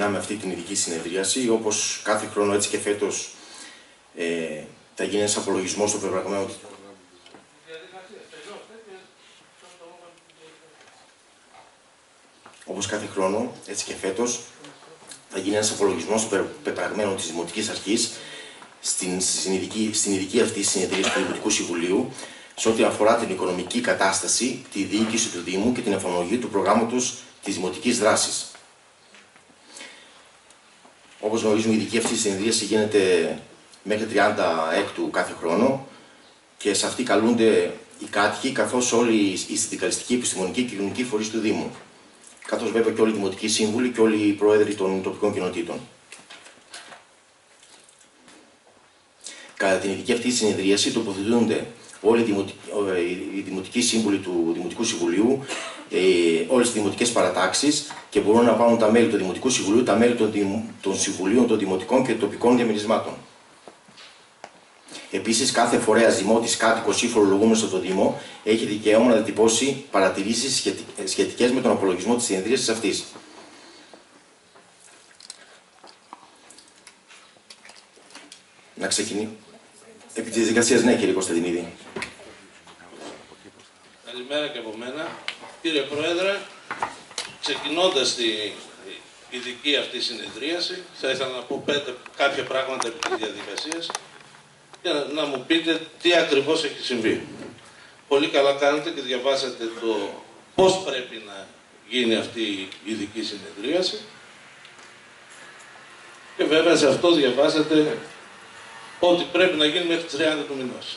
ξεκινάμε αυτή την ειδική συνεδρίαση. Όπως κάθε χρόνο, έτσι και φέτος, θα γίνει ένας απολογισμός στο πεπραγμένο. Όπως κάθε χρόνο, έτσι και φέτος, θα γίνει ένας απολογισμός στο πεπραγμένο της Δημοτικής Αρχής στην ειδική αυτή συνεδρία του Δημοτικού Συμβουλίου σε ό,τι αφορά την οικονομική κατάσταση, τη διοίκηση του Δήμου και την εφαρμογή του προγράμματος της Δημοτικής Δράσης. Όπως γνωρίζουμε, η ειδική αυτή συνεδρίαση γίνεται μέχρι 36 κάθε χρόνο και σε αυτή καλούνται οι κάτοικοι καθώς όλοι οι συνδικαλιστικοί, επιστημονικοί και κοινωνικοί φορείς του Δήμου. Καθώς βέβαια και όλοι οι δημοτικοί σύμβουλοι και όλοι οι πρόεδροι των τοπικών κοινοτήτων. Κατά την ειδική αυτή συνεδρίαση τοποθετούνται όλοι οι δημοτικοί σύμβουλοι του Δημοτικού Συμβουλίου, όλες τις δημοτικές παρατάξεις και μπορούν να πάρουν τα μέλη του Δημοτικού Συμβουλίου, τα μέλη των Συμβουλίων των Δημοτικών και τοπικών διαμερισμάτων. Επίσης, κάθε φορέας, δημότης, κάτοικος ή φορολογούμενος από το Δήμο έχει δικαίωμα να διατυπώσει παρατηρήσεις σχετικές με τον απολογισμό της συνεδρίασης αυτής. Να ξεκινήσει. Επί της διαδικασίας, ναι, κύριε Κωνσταντινίδη. Καλημέρα και από μένα. Κύριε Πρόεδρε, ξεκινώντας την ειδική αυτή συνεδρίαση, θα ήθελα να πω κάποια πράγματα επί της διαδικασίας και να μου πείτε τι ακριβώς έχει συμβεί. Πολύ καλά κάνετε και διαβάσατε το πώς πρέπει να γίνει αυτή η ειδική συνεδρίαση και βέβαια σε αυτό διαβάσατε ότι πρέπει να γίνει μέχρι τις 30 του μηνός.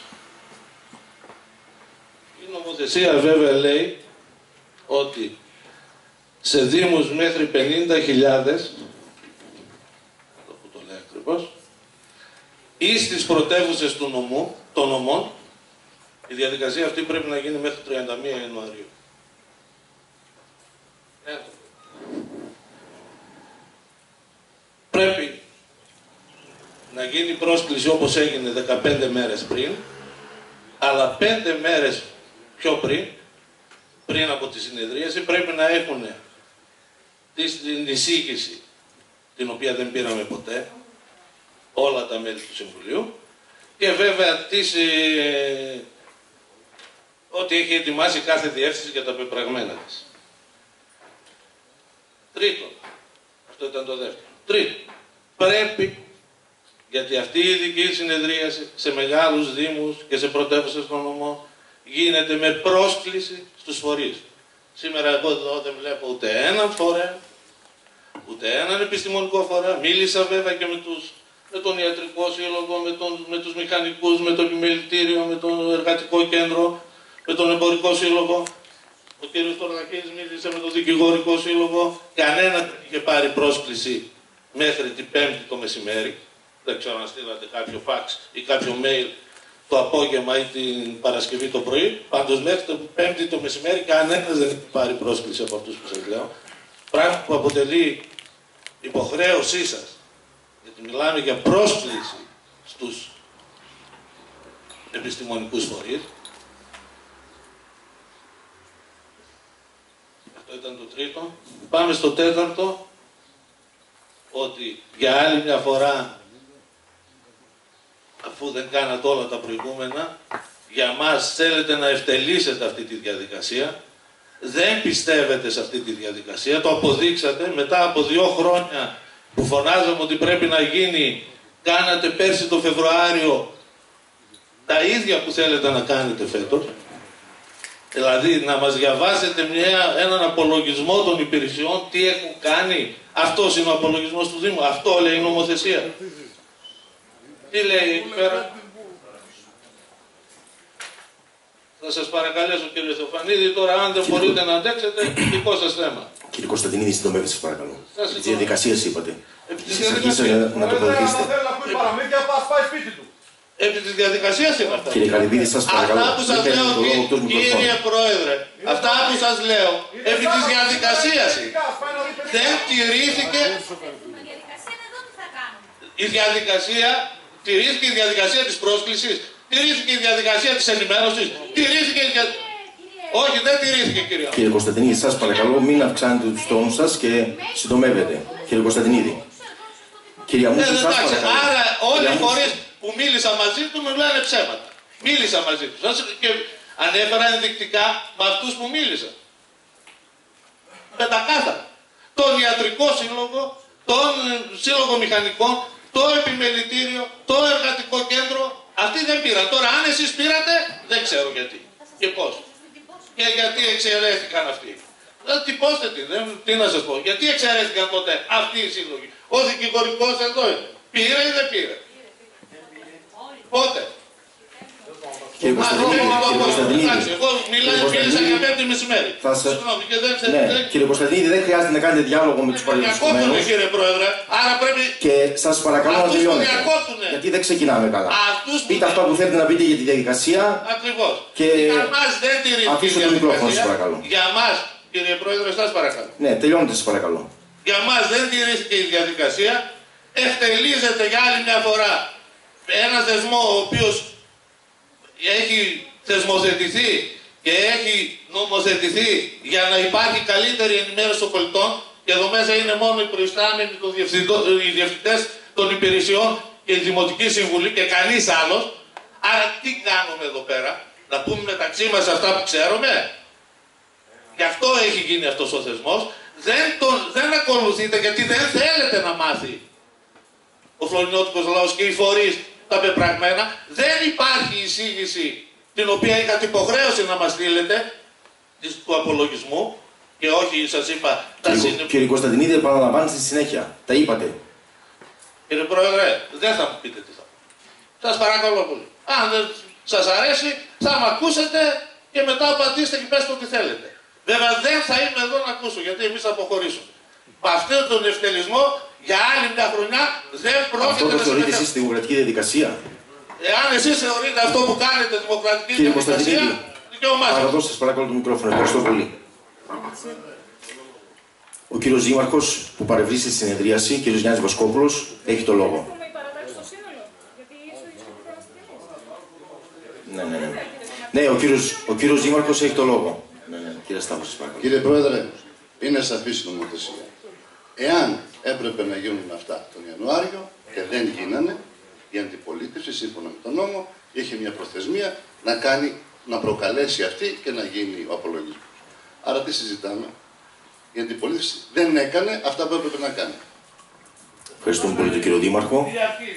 Η νομοθεσία βέβαια λέει ότι σε δήμους μέχρι 50.000, που το λέει ακριβώς, ή στις πρωτεύουσες των νομών, η διαδικασία αυτή πρέπει να γίνει μέχρι 31 Ιανουαρίου. Πρέπει να γίνει πρόσκληση όπως έγινε 15 μέρες πριν, αλλά 5 μέρες πιο πριν από τη συνεδρίαση, πρέπει να έχουν την εισήγηση, την οποία δεν πήραμε ποτέ, όλα τα μέλη του Συμβουλίου, και βέβαια ό,τι έχει ετοιμάσει κάθε διεύθυνση για τα πεπραγμένα της. Τρίτον, αυτό ήταν το δεύτερο. Τρίτον, πρέπει, γιατί αυτή η ειδική συνεδρίαση σε μεγάλους δήμους και σε πρωτεύουσες των νομών γίνεται με πρόσκληση στους φορείς. Σήμερα εγώ εδώ δεν βλέπω ούτε έναν φορέα, ούτε έναν επιστημονικό φορέα. Μίλησα βέβαια και με τον ιατρικό σύλλογο, με τους μηχανικούς, με το επιμελητήριο, με το εργατικό κέντρο, με τον εμπορικό σύλλογο. Ο κ. Τορδακής μίλησε με τον δικηγορικό σύλλογο. Κανένα δεν είχε πάρει πρόσκληση μέχρι την Πέμπτη το μεσημέρι. Δεν ξέρω αν στείλατε κάποιο φάξ ή κάποιο mail το απόγευμα ή την Παρασκευή το πρωί. Πάντως μέχρι την Πέμπτη το μεσημέρι κανένας δεν έχει πάρει πρόσκληση από αυτούς που σας λέω. Πράγμα που αποτελεί υποχρέωσή σας. Γιατί μιλάμε για πρόσκληση στους επιστημονικούς φορείς. Αυτό ήταν το τρίτο. Πάμε στο τέταρτο, ότι για άλλη μια φορά, αφού δεν κάνατε όλα τα προηγούμενα, για μας θέλετε να ευτελίσετε αυτή τη διαδικασία. Δεν πιστεύετε σε αυτή τη διαδικασία, το αποδείξατε μετά από 2 χρόνια που φωνάζαμε ότι πρέπει να γίνει. Κάνατε πέρσι το Φεβρουάριο τα ίδια που θέλετε να κάνετε φέτος. Δηλαδή να μας διαβάσετε έναν απολογισμό των υπηρεσιών, τι έχουν κάνει. Αυτός είναι ο απολογισμός του Δήμου, αυτό λέει η νομοθεσία. Τι λέει εκεί πέρα. Θα σας παρακαλέσω κύριε Θεοφανίδη, τώρα αν δεν μπορείτε να αντέξετε, δικό σας θέμα. Κύριε Κωνσταντινίδη, συντομεύετε σας παρακαλώ. Τις διαδικασίες είπατε. Εσείς αρχίσατε να το προωθήσετε. Αν θέλει να ακούει παραμύθια, πάει σπίτι του. Επί της διαδικασίας είναι αυτά. Κύριε Καλυβίδη, σας παρακαλώ. Αυτά που σας λέω, κύριε Πρόεδρε, αυτά που σας λέω, επί της διαδικασίας δεν τηρήθηκε. Η διαδικασία, τηρήθηκε η διαδικασία της πρόσκλησης, τηρήθηκε η διαδικασία της ενημέρωσης, τηρήθηκε η Όχι, δεν τηρήθηκε, κύριε. Κύριε Κωνσταντινίδη, σας παρακαλώ μην αυξάνετε τους τόνους σας και συντομεύετε. Κύριε Κωνσταντινίδη. Κυρία μου, σας παρακαλώ. Άρα όλοι οι φορείς που μίλησα μαζί του μου λένε ψέματα. Μίλησα μαζί του. Και ανέφερα ενδεικτικά με αυτούς που μίλησα. Πεντακάθαρα. Τον ιατρικό σύλλογο, τον σύλλογο μηχανικών, το επιμελητήριο, το εργατικό κέντρο. Αυτοί δεν πήραν. Τώρα αν εσείς πήρατε, δεν ξέρω γιατί. Και πώς. Και γιατί εξαιρέθηκαν αυτοί. Τυπώστε τι να σας πω. Γιατί εξαιρέθηκαν τότε αυτοί οι σύλλογοι. Ο δικηγορικός εδώ είναι. Πήρε ή δεν πήρε. Πότε. Κύριε Κωνσταντινίδη, εγώ μίλησα για 5 μεσημέρι. Κύριε Κωνσταντινίδη, δεν χρειάζεται να κάνετε διάλογο με τους παρελθισμένους. Κύριε Πρόεδρε, άρα πρέπει... Και σας παρακαλώ να τελειώνετε. Γιατί δεν ξεκινάμε καλά. Πείτε αυτά που θέλετε να πείτε για τη διαδικασία. Ακριβώς. Και αφήστε το μικρόφωνο σας παρακαλώ. Για μας, κύριε Πρόεδρε, σας παρακαλώ. Ναι, τελειώνετε σας παρακαλώ. Για μας δεν τηρήθηκε η διαδικασία. Ευτελίζεται για άλλη μια φορά ένα θεσμό ο οποίος έχει θεσμοθετηθεί και έχει νομοθετηθεί για να υπάρχει καλύτερη ενημέρωση των πολιτών και εδώ μέσα είναι μόνο οι προϊστάμενοι, οι διευθυντές των υπηρεσιών και η Δημοτική Συμβουλή και κανείς άλλος. Άρα τι κάνουμε εδώ πέρα, να πούμε μεταξύ μας αυτά που ξέρουμε. Γι' αυτό έχει γίνει αυτός ο θεσμός. Δεν ακολουθείτε γιατί δεν θέλετε να μάθει ο φλωρινιώτικος λαός και οι φορείς τα πεπραγμένα. Δεν υπάρχει εισήγηση την οποία είχατε υποχρέωση να μας στείλετε του απολογισμού και όχι σας είπα τα Κύριε Κωνσταντινίδη, επαναλαμβάνετε στη συνέχεια. Τα είπατε. Κύριε Πρόεδρε, δεν θα μου πείτε τι θα πω. Σας παρακαλώ πολύ. Αν δεν σας αρέσει θα με ακούσετε και μετά απαντήστε και πέστε ό,τι θέλετε. Βέβαια δεν θα είμαι εδώ να ακούσω γιατί εμείς θα αποχωρήσουμε. Με αυτόν τον ευτελισμό για άλλη μια χρονιά δεν πρόκειται να συμμετέχουμε. Αυτό το θεωρείτε εσείς στη δημοκρατική διαδικασία. Εάν εσείς θεωρείτε αυτό που κάνετε δημοκρατική διαδικασία, δικαιωμά σας. Παραδώστε σας παρακαλώ το μικρόφωνο. Ευχαριστώ πολύ. Ο κύριος Δήμαρχος που παρευρίσκεται στη συνεδρίαση, κύριος Γιάννης Βασκόπουλος, έχει το λόγο. Ναι, ο κύριος Δήμαρχος έχει το λόγο. Κύριε Σταύρο, σας παρακαλώ. Κύριε Πρόεδρε, είναι σαφής η νομοθεσία. Εάν έπρεπε να γίνουν αυτά τον Ιανουάριο και δεν γίνανε, η αντιπολίτευση σύμφωνα με τον νόμο είχε μια προθεσμία να προκαλέσει αυτή και να γίνει ο απολογισμός. Άρα τι συζητάμε. Η αντιπολίτευση δεν έκανε αυτά που έπρεπε να κάνει. Ευχαριστούμε πολύ τον κύριο Δήμαρχο.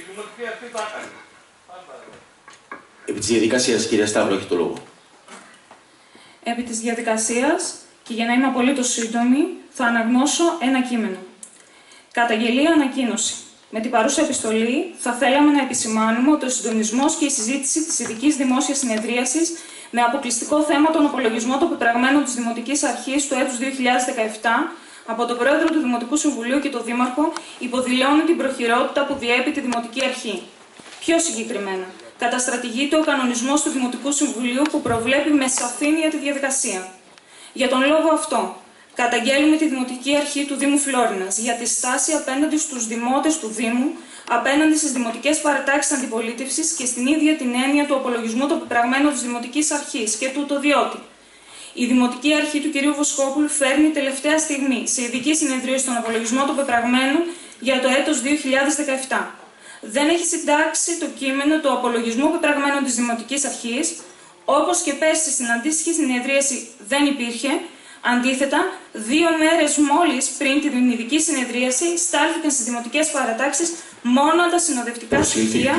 Επί της διαδικασίας, κυρία Σταύρο, έχει το λόγο. Επί της διαδικασίας, και για να είμαι απολύτως σύντομη, θα αναγνώσω ένα κείμενο. Καταγγελία ανακοίνωση. Με την παρούσα επιστολή θα θέλαμε να επισημάνουμε ότι ο συντονισμός και η συζήτηση της ειδικής δημόσιας συνεδρίασης με αποκλειστικό θέμα τον απολογισμό των πεπραγμένων της Δημοτικής Αρχής του έτους 2017 από τον Πρόεδρο του Δημοτικού Συμβουλίου και τον Δήμαρχο υποδηλώνει την προχειρότητα που διέπει τη Δημοτική Αρχή. Πιο συγκεκριμένα, καταστρατηγείται ο κανονισμός του Δημοτικού Συμβουλίου που προβλέπει με σαφήνεια τη διαδικασία. Για τον λόγο αυτό, καταγγέλνουμε τη Δημοτική Αρχή του Δήμου Φλόρινας για τη στάση απέναντι στους δημότες του Δήμου, απέναντι στις δημοτικές παρατάξεις αντιπολίτευσης και στην ίδια την έννοια του απολογισμού των πεπραγμένων της Δημοτικής Αρχής και τούτο διότι η Δημοτική Αρχή του κ. Βοσκόπουλου φέρνει τελευταία στιγμή σε ειδική συνεδρίαση τον απολογισμό των πεπραγμένων για το έτος 2017. Δεν έχει συντάξει το κείμενο του απολογισμού πεπραγμένων της Δημοτικής Αρχής, όπως και πέρσι στην αντίστοιχη συνεδρίαση δεν υπήρχε. Αντίθετα, 2 μέρες μόλις πριν την ειδική συνεδρίαση στάλθηκαν στις δημοτικές παρατάξεις μόνο τα συνοδευτικά στοιχεία,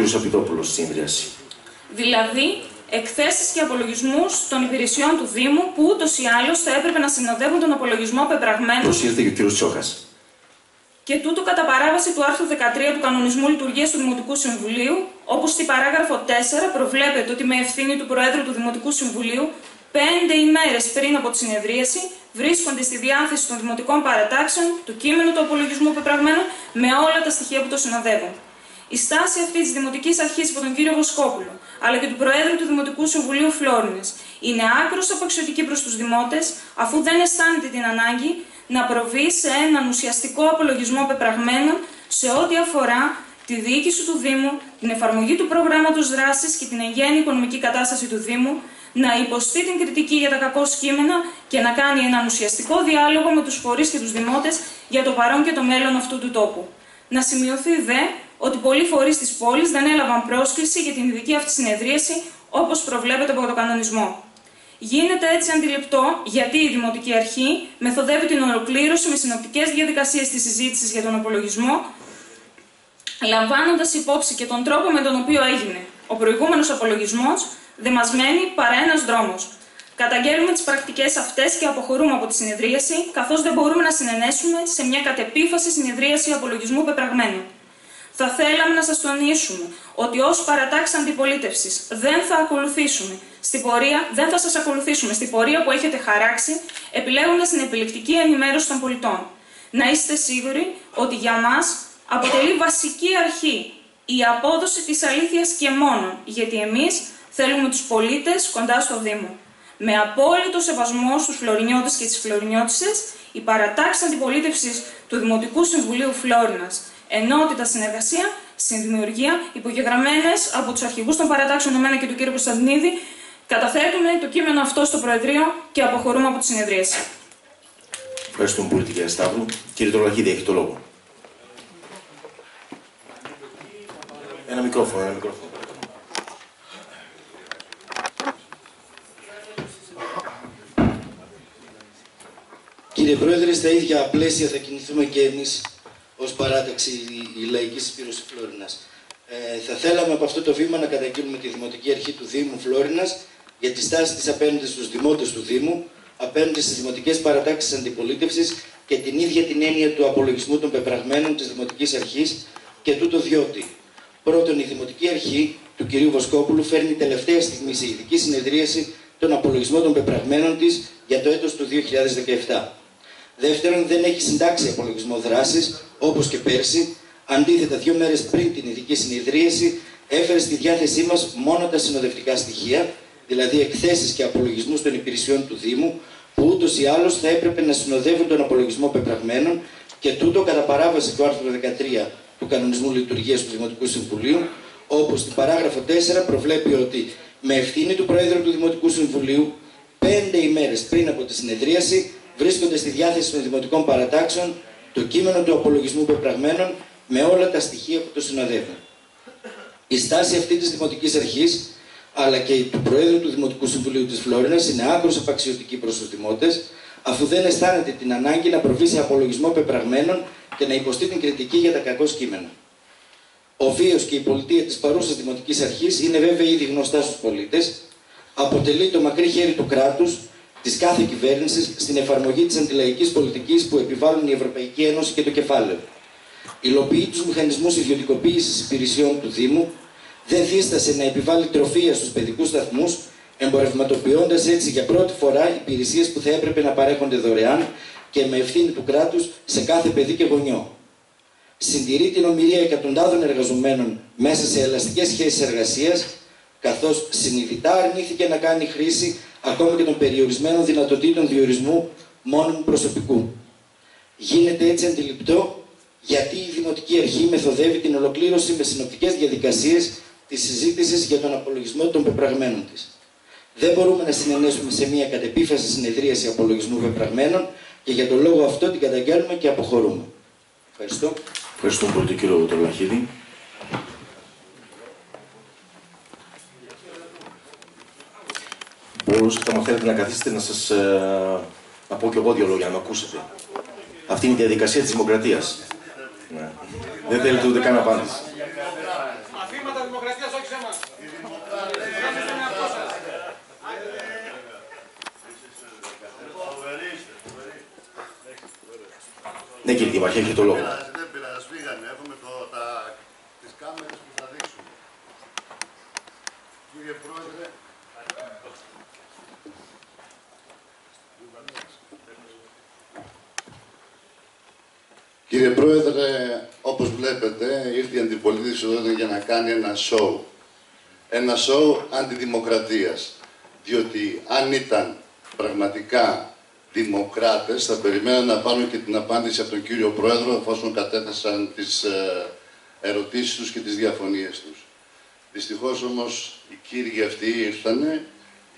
δηλαδή εκθέσεις και απολογισμούς των υπηρεσιών του Δήμου που ούτως ή άλλως θα έπρεπε να συνοδεύουν τον απολογισμό πεπραγμένων. Προσήλθε και ο κ. Τσόκας. Και τούτο κατά παράβαση του άρθρου 13 του Κανονισμού Λειτουργίας του Δημοτικού Συμβουλίου, όπου στη παράγραφο 4 προβλέπεται ότι με ευθύνη του Προέδρου του Δημοτικού Συμβουλίου 5 ημέρες πριν από τη συνεδρίαση βρίσκονται στη διάθεση των δημοτικών παρατάξεων το κείμενο του απολογισμού πεπραγμένων με όλα τα στοιχεία που το συνοδεύουν. Η στάση αυτή της Δημοτικής Αρχής από τον κύριο Βοσκόπουλο, αλλά και του Προέδρου του Δημοτικού Συμβουλίου Φλόρινας, είναι άκρως απαξιωτική προς τους δημότες, αφού δεν αισθάνεται την ανάγκη να προβεί σε έναν ουσιαστικό απολογισμό πεπραγμένων σε ό,τι αφορά τη διοίκηση του Δήμου, την εφαρμογή του προγράμματος δράσης και την εγγένεια οικονομική κατάσταση του Δήμου, να υποστεί την κριτική για τα κακό κείμενα και να κάνει έναν ουσιαστικό διάλογο με τους φορείς και τους δημότες για το παρόν και το μέλλον αυτού του τόπου. Να σημειωθεί δε ότι πολλοί φορείς της πόλης δεν έλαβαν πρόσκληση για την ειδική αυτή συνεδρίαση όπως προβλέπεται από τον κανονισμό. Γίνεται έτσι αντιληπτό γιατί η Δημοτική Αρχή μεθοδεύει την ολοκλήρωση με συνοπτικές διαδικασίες της συζήτησης για τον απολογισμό, λαμβάνοντας υπόψη και τον τρόπο με τον οποίο έγινε ο προηγούμενος απολογισμός, δεν μας μένει παρά ένας δρόμος. Καταγγέλνουμε τις πρακτικές αυτές και αποχωρούμε από τη συνεδρίαση, καθώς δεν μπορούμε να συνενέσουμε σε μια κατεπίφαση συνεδρίαση απολογισμού πεπραγμένων. Θα θέλαμε να σας τονίσουμε ότι ως παρατάξεις αντιπολίτευσης δεν θα σας ακολουθήσουμε στην πορεία που έχετε χαράξει, επιλέγοντας την επιλεκτική ενημέρωση των πολιτών. Να είστε σίγουροι ότι για μας αποτελεί βασική αρχή η απόδοση της αλήθειας και μόνον, γιατί εμείς θέλουμε τους πολίτες κοντά στο Δήμο. Με απόλυτο σεβασμό στους Φλωρινιώτες και τις Φλωρινιώτισσες, η παρατάξη αντιπολίτευσης του Δημοτικού Συμβουλίου Φλόρινας, ενότητα, συνεργασία, συνδημιουργία, υπογεγραμμένες από τους αρχηγούς των παρατάξεων εμένα και του κ. Κωνσταντινίδη, καταθέτουμε το κείμενο αυτό στο Προεδρείο και αποχωρούμε από τη συνεδρίαση. Ευχαριστούμε πολύ, κύριε Σταύρου. Κύριε Τρολαχίδη, έχει το λόγο. Ένα μικρόφωνο. Κύριε Πρόεδρε, στα ίδια πλαίσια θα κινηθούμε και εμείς ως παράταξη η Λαϊκή Συσπήρωση Φλόρινας. Θα θέλαμε από αυτό το βήμα να καταγγείλουμε τη Δημοτική Αρχή του Δήμου Φλόρινας για τη στάση της απέναντι στους δημότες του Δήμου, απέναντι στις δημοτικές παρατάξεις αντιπολίτευσης και την ίδια την έννοια του απολογισμού των πεπραγμένων της Δημοτικής Αρχής και τούτο διότι. Πρώτον, η Δημοτική Αρχή του κ. Βοσκόπουλου φέρνει τελευταία στιγμή σε ειδική συνεδρίαση τον απολογισμό των πεπραγμένων της για το έτος του 2017. Δεύτερον, δεν έχει συντάξει απολογισμό δράσης, όπως και πέρσι. Αντίθετα, 2 μέρες πριν την ειδική συνεδρίαση, έφερε στη διάθεσή μας μόνο τα συνοδευτικά στοιχεία, δηλαδή εκθέσεις και απολογισμούς των υπηρεσιών του Δήμου, που ούτως ή άλλως θα έπρεπε να συνοδεύουν τον απολογισμό πεπραγμένων και τούτο κατά παράβαση του άρθρου 13 του Κανονισμού Λειτουργίας του Δημοτικού Συμβουλίου, όπως στην παράγραφο 4 προβλέπει ότι με ευθύνη του Προέδρου του Δημοτικού Συμβουλίου, 5 ημέρες πριν από τη συνεδρίαση, βρίσκονται στη διάθεση των δημοτικών παρατάξεων το κείμενο του απολογισμού πεπραγμένων με όλα τα στοιχεία που το συνοδεύουν. Η στάση αυτή της Δημοτικής Αρχής, αλλά και του Προέδρου του Δημοτικού Συμβουλίου της Φλόρινας, είναι άκρως απαξιωτική προς τους δημότες, αφού δεν αισθάνεται την ανάγκη να προβεί σε απολογισμό πεπραγμένων και να υποστεί την κριτική για τα κακό κείμενα. Ο βίος και η πολιτεία της παρούσας Δημοτικής Αρχής είναι βέβαια ήδη γνωστά στους πολίτες, αποτελεί το μακρύ χέρι του κράτους, της κάθε κυβέρνησης, στην εφαρμογή της αντιλαϊκής πολιτικής που επιβάλλουν η Ευρωπαϊκή Ένωση και το κεφάλαιο. Υλοποιεί τους μηχανισμούς ιδιωτικοποίησης υπηρεσιών του Δήμου, δεν δίστασε να επιβάλλει τροφεία στους παιδικούς σταθμούς, εμπορευματοποιώντας έτσι για πρώτη φορά υπηρεσίες που θα έπρεπε να παρέχονται δωρεάν και με ευθύνη του κράτους σε κάθε παιδί και γονιό. Συντηρεί την ομηρία εκατοντάδων εργαζομένων μέσα σε ελαστικές σχέσεις εργασίας, καθώς συνειδητά αρνήθηκε να κάνει χρήση ακόμη και των περιορισμένων δυνατοτήτων διορισμού μόνιμου προσωπικού. Γίνεται έτσι αντιληπτό γιατί η Δημοτική Αρχή μεθοδεύει την ολοκλήρωση με συνοπτικές διαδικασίες της συζήτησης για τον απολογισμό των πεπραγμένων της. Δεν μπορούμε να συνενέσουμε σε μια κατεπίφαση συνεδρίαση απολογισμού πεπραγμένων και για τον λόγο αυτό την καταγγέλνουμε και αποχωρούμε. Ευχαριστώ. Ευχαριστούμε πολύ τον κύριο Τρολαχίδη. Μπορούσατε, αν θέλετε, να καθίσετε να πω και εγώ 2 λόγια, να με ακούσετε. Αυτή είναι η διαδικασία της δημοκρατίας. Ναι. Δεν θέλετε ούτε καν απάντηση. Αφήματα δημοκρατίας, όχι σε εμάς. Ναι, κύριε Δήμαρχε, έχετε το λόγο. Δεν πειράζει, φύγανε. Έχουμε τις κάμερες που θα δείξουμε. Κύριε Πρόεδρε, όπως βλέπετε, ήρθε η αντιπολίτευση εδώ για να κάνει ένα σοου. Ένα σοου αντιδημοκρατίας. Διότι αν ήταν πραγματικά δημοκράτες, θα περιμέναν να πάρουν και την απάντηση από τον κύριο Πρόεδρο, εφόσον κατέθεσαν τις ερωτήσεις τους και τις διαφωνίες τους. Δυστυχώς όμως οι κύριοι αυτοί ήρθανε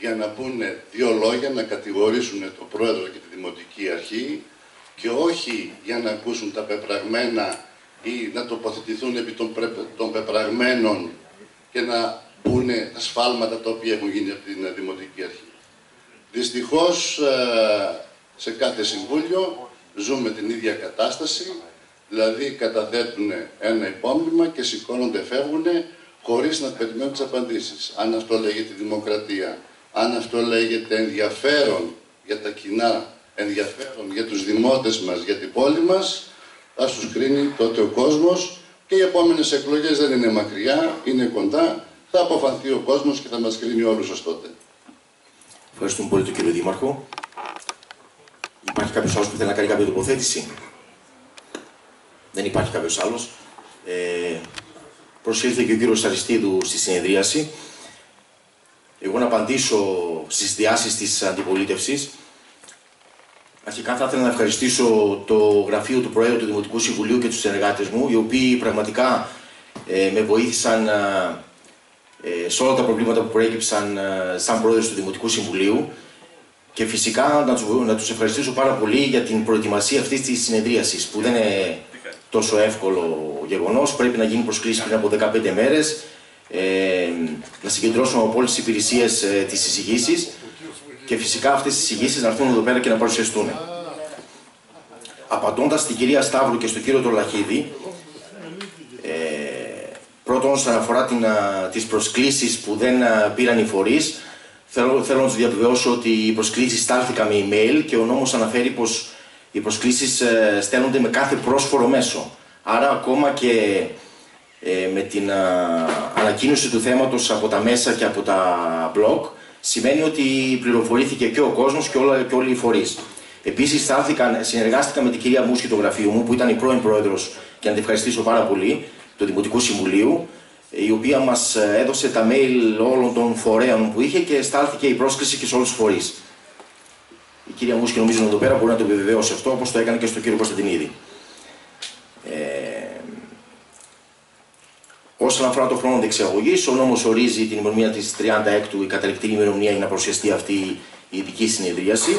για να πούνε δύο λόγια, να κατηγορήσουν τον πρόεδρο και τη Δημοτική Αρχή και όχι για να ακούσουν τα πεπραγμένα ή να τοποθετηθούν επί των πεπραγμένων και να πούνε τα σφάλματα τα οποία έχουν γίνει από την Δημοτική Αρχή. Δυστυχώς, σε κάθε συμβούλιο ζούμε την ίδια κατάσταση, δηλαδή καταθέτουν ένα υπόμνημα και σηκώνονται, φεύγουν, χωρίς να περιμένουν τις απαντήσεις. Αν αυτό λέγεται δημοκρατία, αν αυτό λέγεται ενδιαφέρον για τα κοινά, ενδιαφέρον για τους δημότες μας, για την πόλη μας, θα τους κρίνει τότε ο κόσμος και οι επόμενες εκλογές δεν είναι μακριά, είναι κοντά, θα αποφανθεί ο κόσμος και θα μας κρίνει όλους ως τότε. Ευχαριστούμε πολύ τον κύριο Δήμαρχο. Υπάρχει κάποιος άλλος που θέλει να κάνει κάποια τοποθέτηση? Δεν υπάρχει κάποιος άλλος. Προσήλθε και ο κύριος Αριστίδου στη συνεδρίαση. Εγώ να απαντήσω στις διάσεις της αντιπολίτευσης. Αρχικά θα ήθελα να ευχαριστήσω το γραφείο του Προέδρου του Δημοτικού Συμβουλίου και τους συνεργάτες μου, οι οποίοι πραγματικά με βοήθησαν σε όλα τα προβλήματα που προέκυψαν σαν Πρόεδρος του Δημοτικού Συμβουλίου και φυσικά να τους ευχαριστήσω πάρα πολύ για την προετοιμασία αυτής της συνεδρίασης, που δεν είναι τόσο εύκολο γεγονός. Πρέπει να γίνει προσκλήση πριν από 15 μέρες, να συγκεντρώσουμε από όλες τις υπηρεσίες τις εισηγήσεις και φυσικά αυτές τις εισηγήσεις να έρθουν εδώ πέρα και να παρουσιαστούν. Απαντώντας στην κυρία Σταύρου και στον κύριο Τρολαχίδη, πρώτον όσον αφορά τις προσκλήσεις που δεν πήραν οι φορείς, θέλω να τους διαβεβαιώσω ότι οι προσκλήσεις στάλθηκαν με email και ο νόμος αναφέρει πως οι προσκλήσεις στέλνονται με κάθε πρόσφορο μέσο. Άρα ακόμα και με την ανακοίνωση του θέματος από τα μέσα και από τα blog, σημαίνει ότι πληροφορήθηκε και ο κόσμος και όλοι οι φορείς. Επίσης συνεργάστηκα με την κυρία Μούσκη, το γραφείο μου, που ήταν η πρώην πρόεδρος, και να την ευχαριστήσω πάρα πολύ, του Δημοτικού Συμβουλίου, η οποία μας έδωσε τα mail όλων των φορέων που είχε και στάλθηκε η πρόσκληση και σε όλους τους φορείς. Η κυρία Μούσκη, νομίζω εδώ πέρα, μπορεί να το επιβεβαιώσει αυτό, όπως το έκανε και στον κύριο Κωνσταντινίδη. Όσον αφορά το χρόνο διεξαγωγής, ο νόμος ορίζει την ημερομηνία της 36ου, η καταληκτική ημερομηνία για να παρουσιαστεί αυτή η ειδική συνεδρίαση.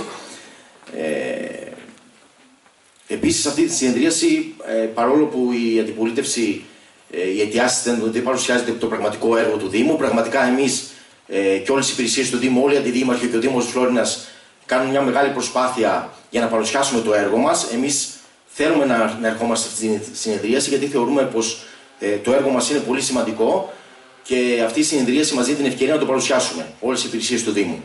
Επίσης, αυτή τη συνεδρίαση, παρόλο που η αντιπολίτευση, οι αιτιάσεις δεν παρουσιάζεται το πραγματικό έργο του Δήμου, πραγματικά εμείς και όλες οι υπηρεσίες του Δήμου, όλοι οι αντιδήμαρχοι και ο Δήμος της Φλόρινας κάνουν μια μεγάλη προσπάθεια για να παρουσιάσουμε το έργο μας. Εμείς θέλουμε να ερχόμαστε σε αυτή τη συνεδρίαση, γιατί θεωρούμε πως το έργο μας είναι πολύ σημαντικό και αυτή η συνεδρίαση μας δίνει την ευκαιρία να το παρουσιάσουμε όλες οι υπηρεσίες του Δήμου.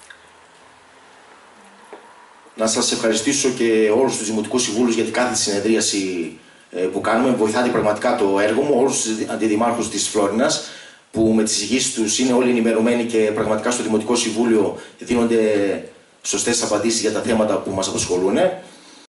Να σας ευχαριστήσω και όλους τους Δημοτικούς Συμβούλους για την κάθε συνεδρίαση που κάνουμε. Βοηθάτε πραγματικά το έργο μου, όλους τους αντιδημάρχους της Φλόρινας, που με τις εισηγήσεις τους είναι όλοι ενημερωμένοι και πραγματικά στο Δημοτικό Συμβούλιο δίνονται σωστές απαντήσεις για τα θέματα που μας απασχολούν.